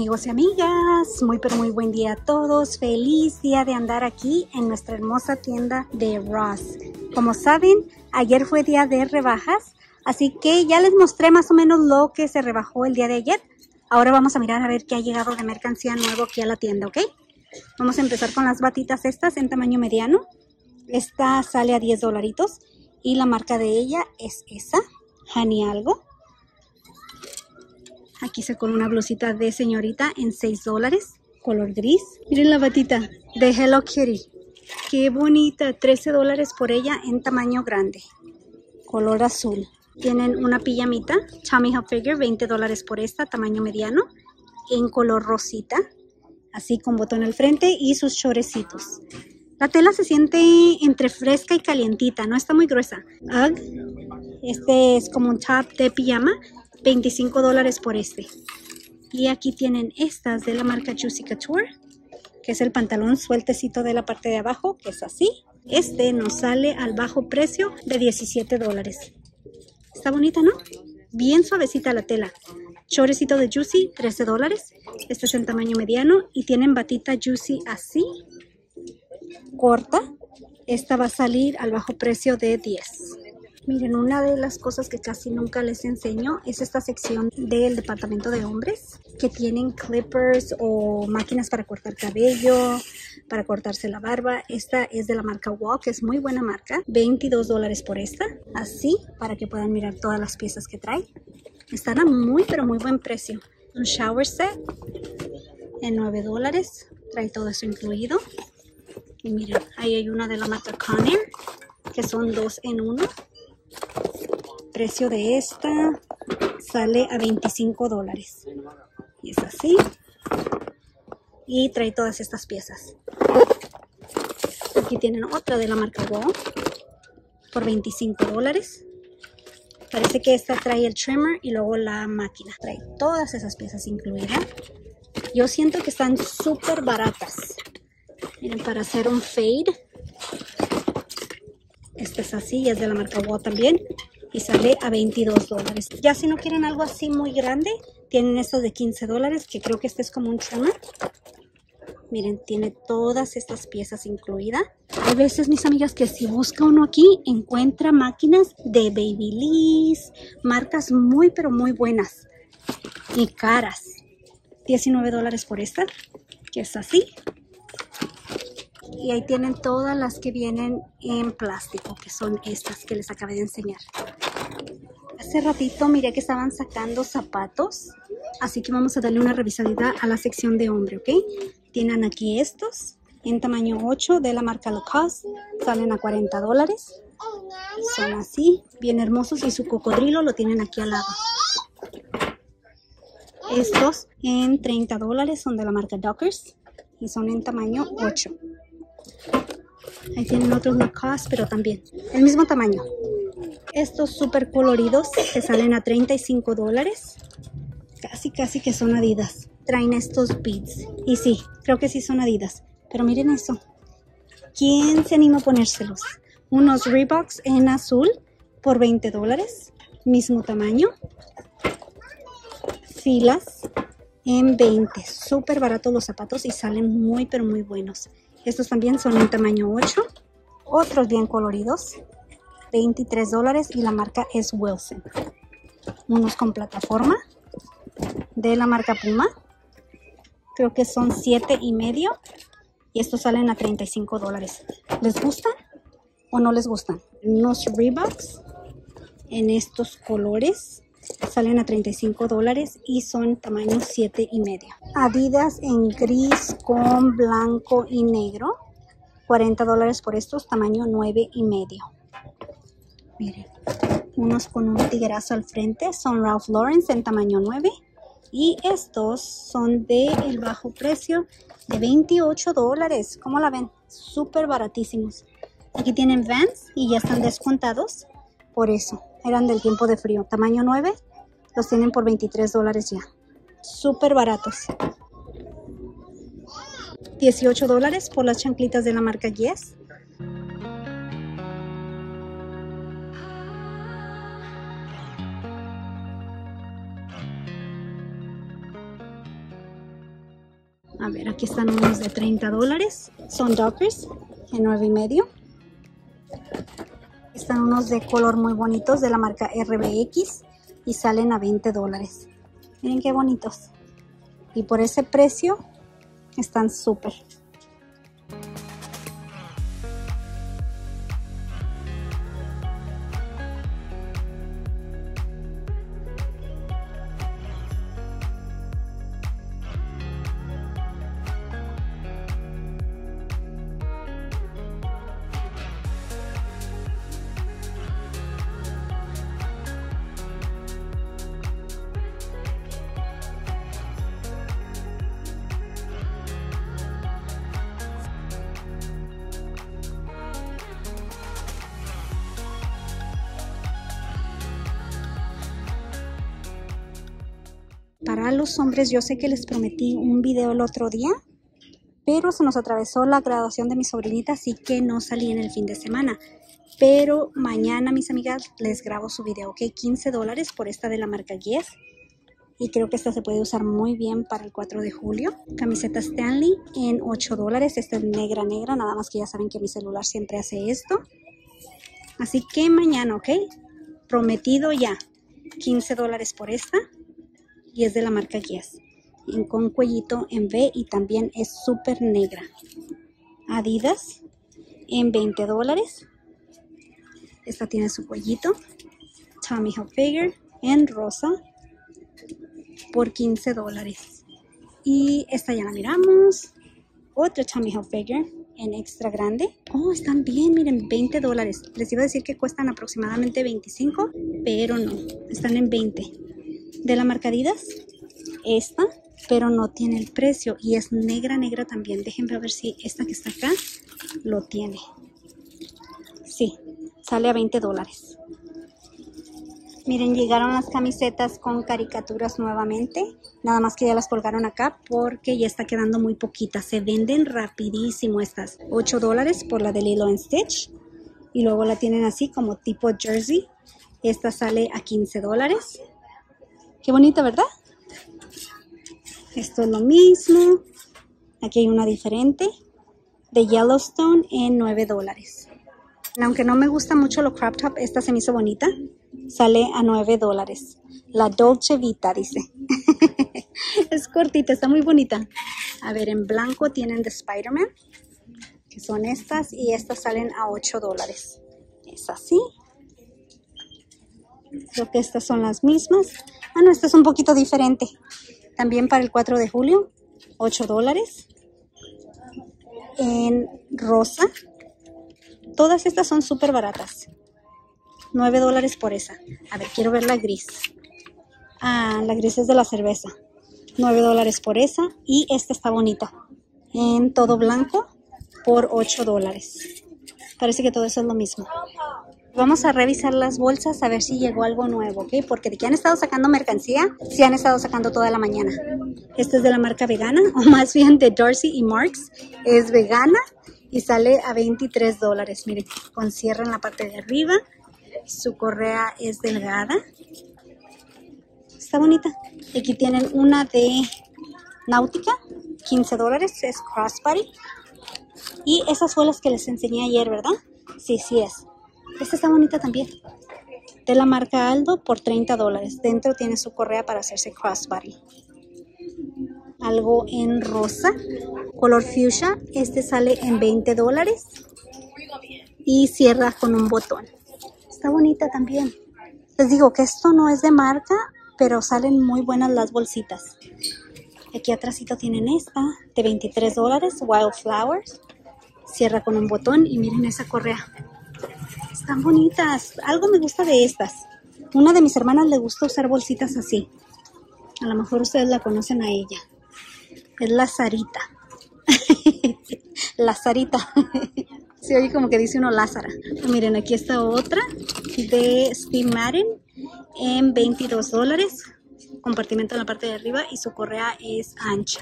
amigos y amigas, muy pero muy buen día a todos. Feliz día de andar aquí en nuestra hermosa tienda de Ross. Como saben, ayer fue día de rebajas, así que ya les mostré más o menos lo que se rebajó el día de ayer. Ahora vamos a mirar a ver qué ha llegado de mercancía nuevo aquí a la tienda, ¿ok? Vamos a empezar con las batitas estas en tamaño mediano. Esta sale a $10 y la marca de ella es esa, Honey algo. Aquí se con una blusita de señorita en $6, color gris. Miren la batita de Hello Kitty. Qué bonita, $13 por ella en tamaño grande, color azul. Tienen una pijamita, Tommy Hilfiger, $20 por esta, tamaño mediano, en color rosita, así con botón al frente y sus chorecitos. La tela se siente entre fresca y calientita, no está muy gruesa. UGG, este es como un top de pijama, $25 por este. Y aquí tienen estas de la marca Juicy Couture, que es el pantalón sueltecito de la parte de abajo, que es así. Este nos sale al bajo precio de $17. Está bonita, ¿no? Bien suavecita la tela. Chorecito de Juicy, $13. Este es en tamaño mediano y tienen batita Juicy así, corta. Esta va a salir al bajo precio de $10. Miren, una de las cosas que casi nunca les enseño es esta sección del departamento de hombres que tienen clippers o máquinas para cortar cabello, para cortarse la barba. Esta es de la marca Walk, es muy buena marca. $22 por esta, así para que puedan mirar todas las piezas que trae. Están a muy pero muy buen precio. Un shower set en $9, trae todo eso incluido. Y miren, ahí hay una de la marca Conair, que son 2 en 1. Precio de esta sale a $25. Y es así. Y trae todas estas piezas. Aquí tienen otra de la marca Wall por $25. Parece que esta trae el trimmer y luego la máquina. Trae todas esas piezas incluidas. Yo siento que están súper baratas. Miren, para hacer un fade. Este es así y es de la marca Wall también. Y sale a $22. Ya si no quieren algo así muy grande, tienen estos de $15, que creo que este es como un trimmer. Miren, tiene todas estas piezas incluidas. Hay veces, mis amigas, que si busca uno aquí, encuentra máquinas de Babyliss, marcas muy pero muy buenas y caras. $19 por esta, que es así. Y ahí tienen todas las que vienen en plástico, que son estas que les acabé de enseñar. Hace ratito miré que estaban sacando zapatos, así que vamos a darle una revisadita a la sección de hombre, ¿ok? Tienen aquí estos en tamaño 8 de la marca Lacoste, salen a $40. Son así, bien hermosos, y su cocodrilo lo tienen aquí al lado. Estos en $30 son de la marca Dockers y son en tamaño 8. Ahí tienen otros Lacoste, pero también el mismo tamaño. Estos súper coloridos que salen a $35. Casi que son Adidas. Traen estos beads. Y sí, creo que sí son Adidas. Pero miren eso. ¿Quién se anima a ponérselos? Unos Reeboks en azul por $20. Mismo tamaño. Filas en $20. Súper baratos los zapatos y salen muy pero muy buenos. Estos también son en tamaño 8. Otros bien coloridos. $23 y la marca es Wilson. Unos con plataforma de la marca Puma. Creo que son 7,5. Y estos salen a $35. ¿Les gustan o no les gustan? Unos Reeboks en estos colores salen a $35 y son tamaño 7,5. Adidas en gris con blanco y negro, $40 por estos, tamaño 9,5. Miren, unos con un tiguerazo al frente son Ralph Lauren en tamaño 9. Y estos son de el bajo precio de $28. ¿Cómo la ven? Súper baratísimos. Aquí tienen Vans y ya están descontados. Por eso, eran del tiempo de frío. Tamaño 9, los tienen por $23 ya. Súper baratos. $18 por las chanclitas de la marca Yes. A ver, aquí están unos de 30 dólares. Son Dockers en 9.5. Están unos de color muy bonitos de la marca RBX y salen a 20 dólares. Miren qué bonitos. Y por ese precio están súper. Para los hombres, yo sé que les prometí un video el otro día, pero se nos atravesó la graduación de mi sobrinita, así que no salí en el fin de semana. Pero mañana, mis amigas, les grabo su video, ¿ok? 15 dólares por esta de la marca Guess. Y creo que esta se puede usar muy bien para el 4 de julio. Camiseta Stanley en 8 dólares. Esta es negra, nada más que ya saben que mi celular siempre hace esto. Así que mañana, ¿ok? Prometido ya. 15 dólares por esta. Y es de la marca Guess. Con cuellito en V y también es súper negra. Adidas en 20 dólares. Esta tiene su cuellito. Tommy Hilfiger en rosa por 15 dólares. Y esta ya la miramos. Otra Tommy Hilfiger en extra grande. Oh, están bien, miren, 20 dólares. Les iba a decir que cuestan aproximadamente 25, pero no, están en 20. De la marca Adidas, esta, pero no tiene el precio y es negra también. Déjenme ver si esta que está acá lo tiene. Sí, sale a 20 dólares. Miren, llegaron las camisetas con caricaturas nuevamente. Nada más que ya las colgaron acá porque ya está quedando muy poquita. Se venden rapidísimo estas. 8 dólares por la de Lilo & Stitch. Y luego la tienen así como tipo jersey. Esta sale a 15 dólares. Qué bonita, ¿verdad? Esto es lo mismo. Aquí hay una diferente. De Yellowstone en 9 dólares. Aunque no me gusta mucho lo crop top, esta se me hizo bonita. Sale a 9 dólares. La Dolce Vita, dice. Es cortita, está muy bonita. A ver, en blanco tienen de Spider-Man, que son estas. Y estas salen a 8 dólares. Es así. Creo que estas son las mismas. Ah, no, esta es un poquito diferente. También para el 4 de julio, 8 dólares. En rosa. Todas estas son súper baratas. 9 dólares por esa. A ver, quiero ver la gris. Ah, la gris es de la cerveza. 9 dólares por esa. Y esta está bonita. En todo blanco por 8 dólares. Parece que todo eso es lo mismo. Vamos a revisar las bolsas a ver si llegó algo nuevo, ¿ok? Porque de que han estado sacando mercancía, sí han estado sacando toda la mañana. Esta es de la marca Vegana, o más bien de Darcy y Marks. Es vegana y sale a 23 dólares. Miren, con cierre en la parte de arriba. Su correa es delgada. Está bonita. Aquí tienen una de Náutica, 15 dólares, es crossbody. Y esas fue las que les enseñé ayer, ¿verdad? Sí, sí es. Esta está bonita también. De la marca Aldo por 30 dólares. Dentro tiene su correa para hacerse crossbody. Algo en rosa, color fuchsia. Este sale en 20 dólares. Y cierra con un botón. Está bonita también. Les digo que esto no es de marca, pero salen muy buenas las bolsitas. Aquí atrásito tienen esta de 23 dólares, Wildflowers. Cierra con un botón y miren esa correa. Están bonitas. Algo me gusta de estas. Una de mis hermanas le gusta usar bolsitas así. A lo mejor ustedes la conocen a ella. Es la Sarita. La Sarita. Se oye como que dice uno Lázara. Miren, aquí está otra de Steve Madden en 22 dólares. Compartimento en la parte de arriba y su correa es ancha.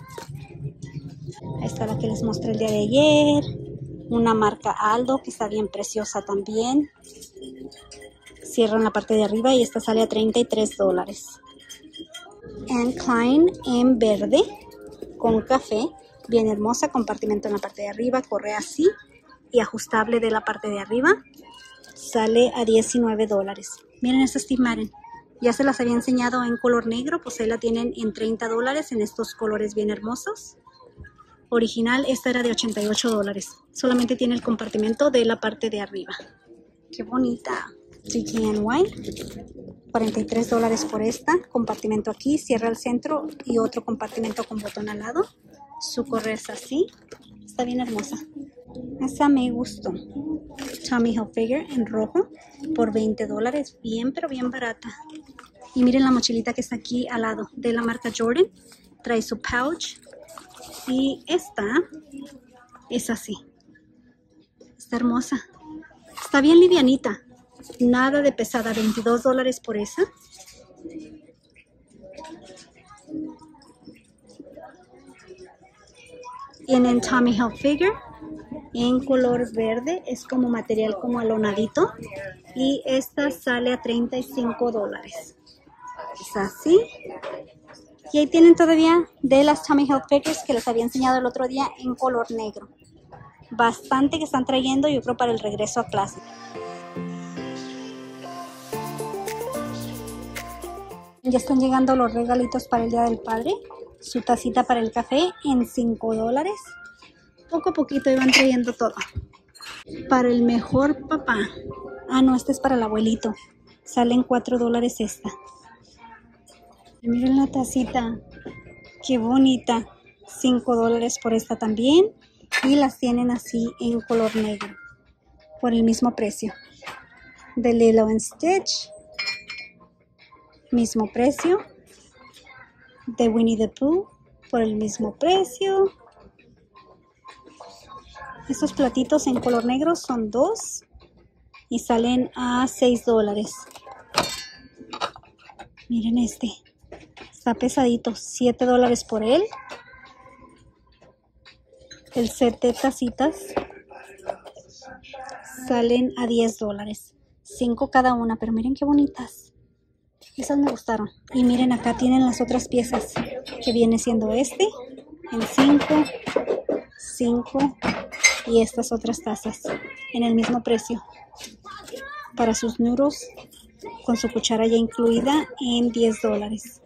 Ahí está la que les mostré el día de ayer. Una marca Aldo que está bien preciosa también. Cierra en la parte de arriba y esta sale a 33 dólares. Anne Klein en verde, con café. Bien hermosa, compartimento en la parte de arriba, correa así y ajustable de la parte de arriba. Sale a $19. Miren esta Steve Madden. Ya se las había enseñado en color negro, pues ahí la tienen en $30 en estos colores bien hermosos. Original, esta era de $88. Solamente tiene el compartimento de la parte de arriba. Qué bonita. DKNY. $43 por esta. Compartimento aquí, cierra al centro y otro compartimento con botón al lado. Su correa es así. Está bien hermosa. Esa me gustó. Tommy Hilfiger en rojo por $20. Bien, pero bien barata. Y miren la mochilita que está aquí al lado de la marca Jordan. Trae su pouch. Y esta es así. Está hermosa. Está bien livianita. Nada de pesada. $22 por esa. Tienen Tommy Hilfiger en color verde. Es como material como alonadito. Y esta sale a $35. Es así. Y ahí tienen todavía de las Tommy Hilfiger que les había enseñado el otro día en color negro. Bastante que están trayendo, yo creo, para el regreso a clase. Ya están llegando los regalitos para el Día del Padre. Su tacita para el café en $5. Poco a poquito iban trayendo todo. Para el mejor papá. Ah, no, este es para el abuelito. Salen $4 esta. Y miren la tacita. Qué bonita. $5 por esta también. Y las tienen así en color negro. Por el mismo precio. De Lilo & Stitch. Mismo precio. De Winnie the Pooh. Por el mismo precio. Estos platitos en color negro son 2. Y salen a $6. Miren este. Está pesadito. $7 por él. El set de tacitas salen a $10. 5 cada una. Pero miren qué bonitas. Esas me gustaron. Y miren, acá tienen las otras piezas. Que viene siendo este. En 5. Y estas otras tazas. En el mismo precio. Para sus noodles. Con su cuchara ya incluida en $10.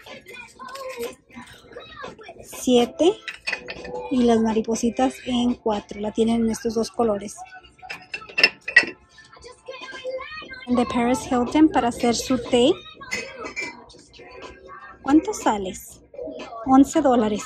7 y las maripositas en 4. La tienen en estos dos colores. De Paris Hilton para hacer su té. ¿Cuánto sales? $11.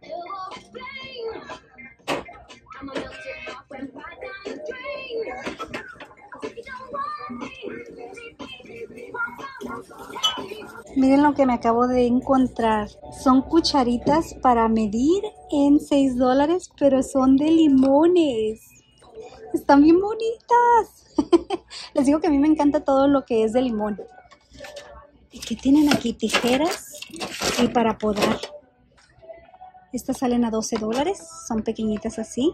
Miren lo que me acabo de encontrar. Son cucharitas para medir en $6, pero son de limones. Están bien bonitas. Les digo que a mí me encanta todo lo que es de limón. ¿Y qué tienen aquí? Tijeras y para podar. Estas salen a $12. Son pequeñitas así.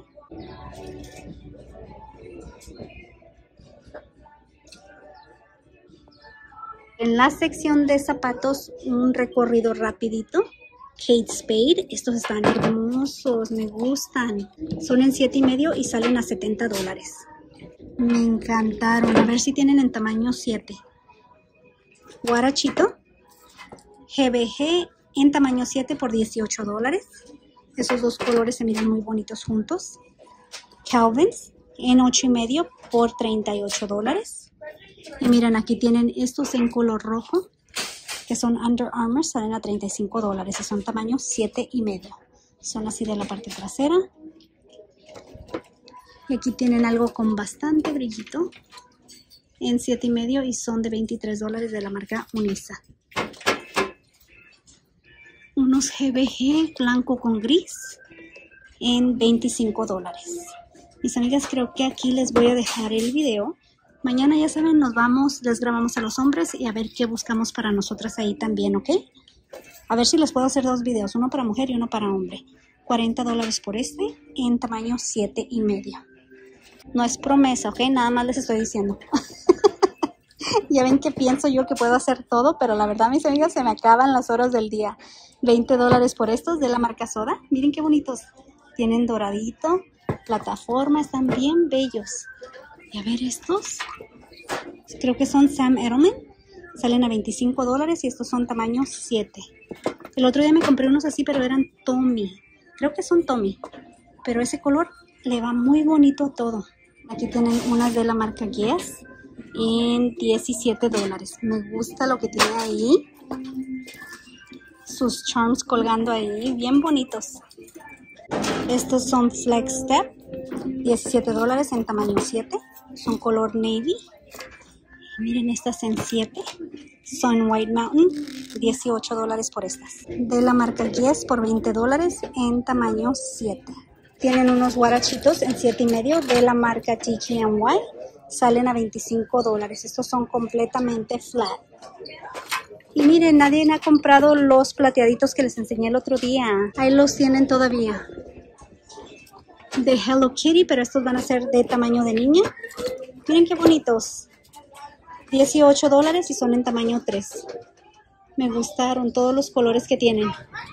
En la sección de zapatos, un recorrido rapidito. Kate Spade. Estos están hermosos, me gustan. Son en 7,5 y salen a $70. Me encantaron. A ver si tienen en tamaño 7. Guarachito. GBG en tamaño 7 por $18. Esos dos colores se miran muy bonitos juntos. Calvins en 8,5 por $38. Y miren, aquí tienen estos en color rojo, que son Under Armour, salen a $35 y son tamaño 7,5. Son así de la parte trasera. Y aquí tienen algo con bastante brillito en 7,5 y son de $23 de la marca Unisa. Unos GBG blanco con gris en $25. Mis amigas, creo que aquí les voy a dejar el video. Mañana, ya saben, nos vamos, les grabamos a los hombres y a ver qué buscamos para nosotras ahí también, ¿ok? A ver si les puedo hacer 2 videos, uno para mujer y uno para hombre. $40 por este en tamaño 7,5. No es promesa, ¿ok? Nada más les estoy diciendo. Ya ven que pienso yo que puedo hacer todo, pero la verdad, mis amigas, se me acaban las horas del día. $20 por estos de la marca Soda. Miren qué bonitos. Tienen doradito, plataforma, están bien bellos. Y a ver estos. Creo que son Sam Edelman. Salen a $25 y estos son tamaño 7. El otro día me compré unos así, pero eran Tommy. Creo que son Tommy. Pero ese color le va muy bonito a todo. Aquí tienen unas de la marca Guess en $17. Me gusta lo que tiene ahí. Sus charms colgando ahí, bien bonitos. Estos son Flex Step, $17 en tamaño 7. Son color navy. Miren estas en 7. Son White Mountain, $18 por estas. De la marca Guess por $20 en tamaño 7. Tienen unos guarachitos en 7,5 de la marca TKNY. Salen a $25. Estos son completamente flat. Y miren, nadie ha comprado los plateaditos que les enseñé el otro día. Ahí los tienen todavía. De Hello Kitty, pero estos van a ser de tamaño de niña. Miren qué bonitos. $18 y son en tamaño 3. Me gustaron todos los colores que tienen.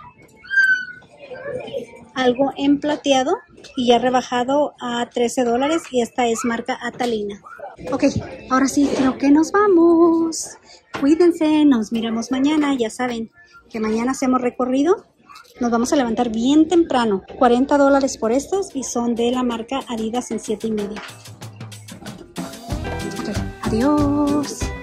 Algo en plateado y ya rebajado a $13 y esta es marca Atalina. Ok, ahora sí, creo que nos vamos. Cuídense, nos miramos mañana. Ya saben que mañana hacemos recorrido. Nos vamos a levantar bien temprano. $40 por estos y son de la marca Adidas en 7,5. Ok, adiós.